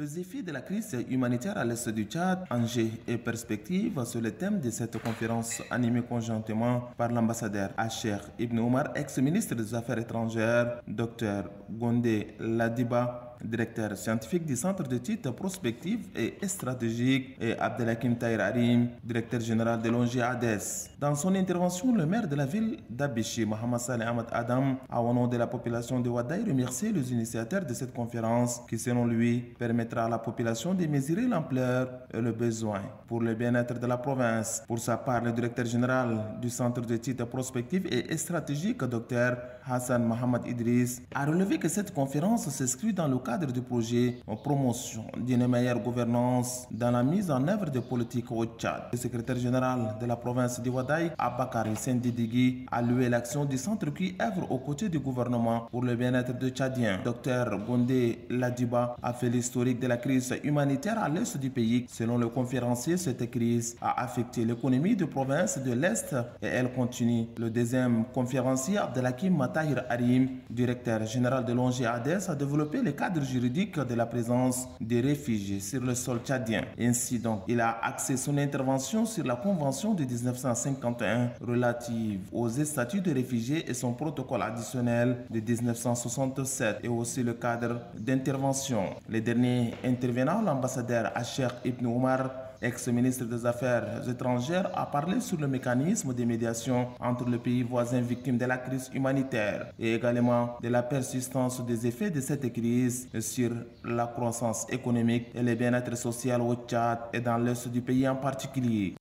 Les effets de la crise humanitaire à l'est du Tchad, enjeux et perspectives sur le thème de cette conférence animée conjointement par l'ambassadeur Acher Ibn Omar, ex-ministre des Affaires étrangères, Dr Gondé Ladiba, directeur scientifique du Centre d'études prospectives et stratégiques, et Abdelhakim Tahir Harim, directeur général de l'ONG-ADES. Dans son intervention, le maire de la ville d'Abichi, Mohamed Saleh Ahmed Adam, a au nom de la population de Wadaï remercié les initiateurs de cette conférence qui, selon lui, permettra à la population de mesurer l'ampleur et le besoin pour le bien-être de la province. Pour sa part, le directeur général du Centre d'études prospectives et stratégiques, Dr Hassan Mohamed Idriss, a relevé que cette conférence s'inscrit dans le cadre du projet en promotion d'une meilleure gouvernance dans la mise en œuvre des politiques au Tchad. Le secrétaire général de la province de Wadaï, Abakari Sendidigui, a loué l'action du centre qui œuvre aux côtés du gouvernement pour le bien-être des Tchadiens. Dr Gondé Ladiba a fait l'historique de la crise humanitaire à l'est du pays. Selon le conférencier, cette crise a affecté l'économie de province de l'Est et elle continue. Le deuxième conférencier, Abdelhakim Tahir Harim, directeur général de l'ONG-ADES, a développé le cadre juridique de la présence des réfugiés sur le sol tchadien. Ainsi donc, il a axé son intervention sur la Convention de 1951 relative aux statuts de réfugiés et son protocole additionnel de 1967 et aussi le cadre d'intervention. Les derniers intervenants, l'ambassadeur Acher Ibn Omar, ex-ministre des Affaires étrangères, a parlé sur le mécanisme de médiation entre les pays voisins victimes de la crise humanitaire et également de la persistance des effets de cette crise sur la croissance économique et le bien-être social au Tchad et dans l'est du pays en particulier.